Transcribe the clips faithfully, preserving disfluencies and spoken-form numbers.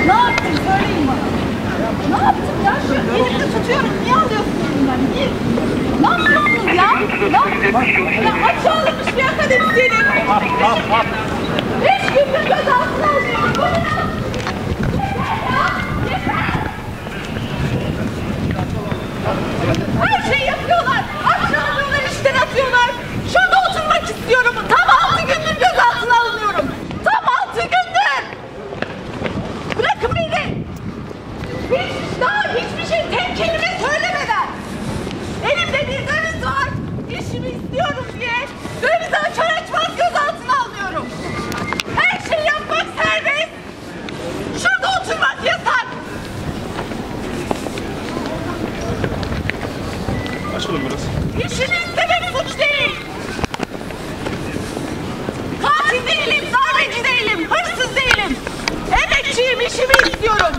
Ne yaptın? Söyleyin bana. Ne yaptın ya? Şu elimde tutuyorum. Niye alıyorsunuz bundan? Niye? Ne yapıyorsunuz ya? Ne? Ya aşağılamış bir akademisyenim. Beş gündür gözaltına alıyorum. Bu ne? Her şeyi yapıyorlar. Aşağılıyorlar, işten atıyorlar. Şurada oturmak istiyorum. Tam altı gündür gözaltına alınıyorum. Tam altı gündür. Bırakın beni. Hiç daha hiçbir şey tek kelime söylemeden. Elimde bir döviz var. İşimi istiyorum diye dövizi açar açmaz gözaltına alıyorum. Her şeyi yapmak serbest. Şurada oturmak yasak. Açalım burası. İşimi istemek suç değil. Katil değilim, darbeci değilim, hırsız değilim. Emekçiyim, işimi istiyorum.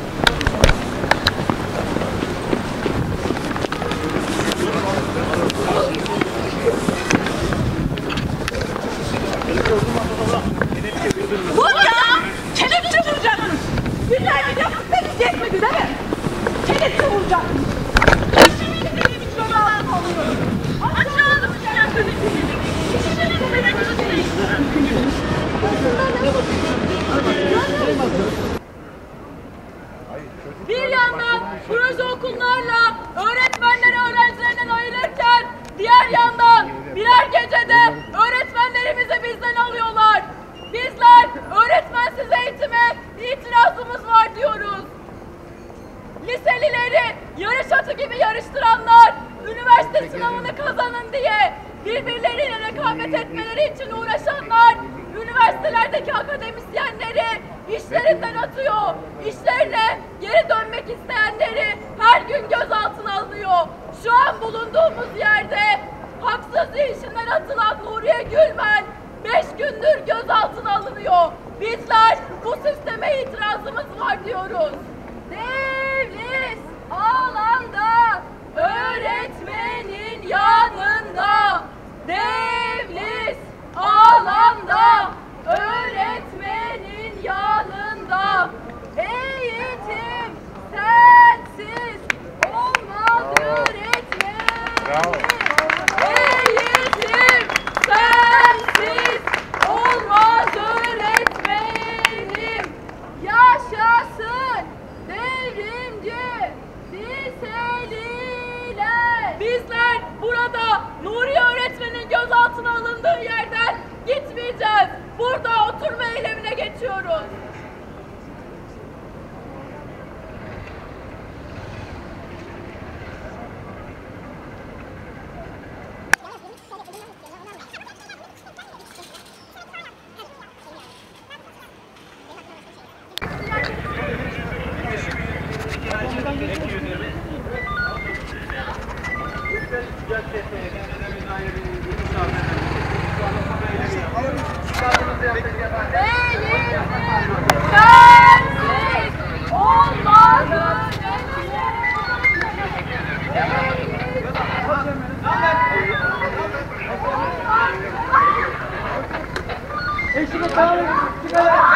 Vur ya! Kelepçe vuracakmış. Günlerdir yaptıklarınız yetmedi değil mi? Kelepçe vuracakmış. İşimi istediğim için oradan alıyorum. Aşağıda bıçak yönetimi. İşimi bu benim suç değil. Bir yandan proje okullarla öğretmenleri öğrencilerinden ayırırken diğer yandan birer gecede öğretmenlerimizi bizden alıyorlar. Bizler öğretmensiz eğitime itirazımız var diyoruz. Liselileri yarış atı gibi yarıştıranlar üniversite sınavını kazanın diye birbirleriyle rekabet etmeleri için uğraşanlar üniversitelerdeki akademisyenleri işlerinden atıyor. İşlerine geri dönmek isteyenleri her gün gözaltına alıyor. Şu an bulunduğumuz yerde haksız işinden atılan Nuriye Gülmen beş gündür gözaltına alınıyor. Bizler bu sisteme itirazımız var diyoruz. Devlet alanda, öğretmenin yanında. Devlet alanda, öğretmenin yanında. Eğitim sensiz olmaz öğretmenim. Bravo. Eğitim sensiz olmaz öğretmenim. Yaşasın devrimci liseliler. Bizler burada Nuriye öğretmenin gözaltına alındığı yerden gitmeyeceğiz. Burada oturma eylemine geçiyoruz. Eşime sağlık.